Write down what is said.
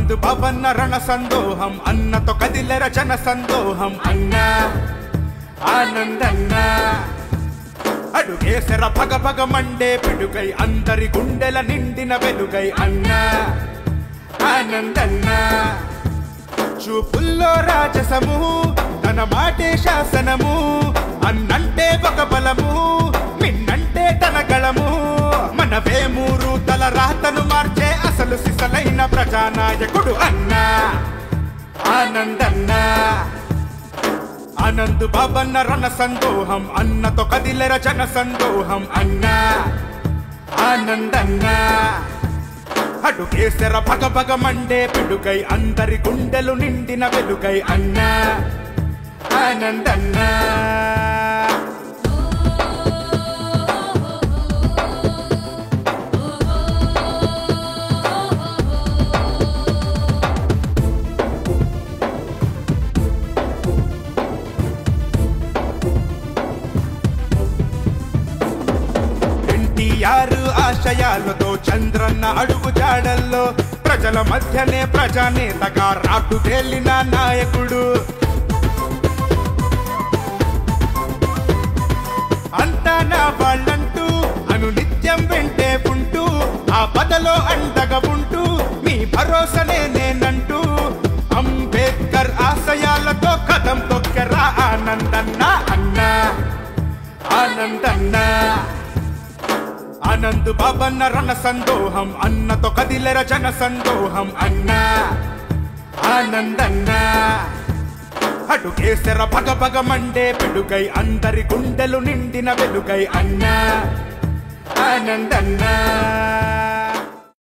ఆనంద్ భవన రణ సందోహం అన్నతో కదిలెర జన సందోహం అన్నా ఆనందన్నా అడుగేసర భగ భగ మండే పిడుగై అందరి గుండెల నిండిన వెలుగై అన్నా ఆనందన్నా చూపుల్లో రాజసము తన మాటే శాసనము అన్నంటే ఒక బలము మిన్నంటే తన గళము మన వేమూరు తల రాతను మార్చే అసలు సిసలైన ప్రజానాయకుడు అన్నా ఆనందన్నా ఆనంద్ భవన రణ సందోహం అన్నతో కదిలెర జన సందోహం అన్నా ఆనందన్నా అడుగేసర భగ భగ మండే పిడుగై అందరి గుండెలు నిండిన వెలుగై అన్నా ఆనందన్నా ఎన్టీఆర్ ఆశయాలతో చంద్రన్న అడుగు జాడల్లో ప్రజల మధ్యనే ప్రజానేతగా రాటు తేలిన నాయకుడు అంతా నా వాళ్ళంటూ అనునిత్యం వెంటే ఉంటూ ఆ పదలో అండగా ఉంటూ మీ భరోసనే నేనంటూ అంబేద్కర్ ఆశయాలతో కదం తొక్కెరా ఆనందన్నా అన్నా ఆనందన్నా ఆనంద్ భవన రణ సందోహం అన్నతో కదిలెర జన సందోహం అన్నా ఆనందన్నా అడుగేసర భగ భగ మండే పిడుగై అందరి గుండెలు నిండిన వెలుగై అన్నా ఆనందన్నా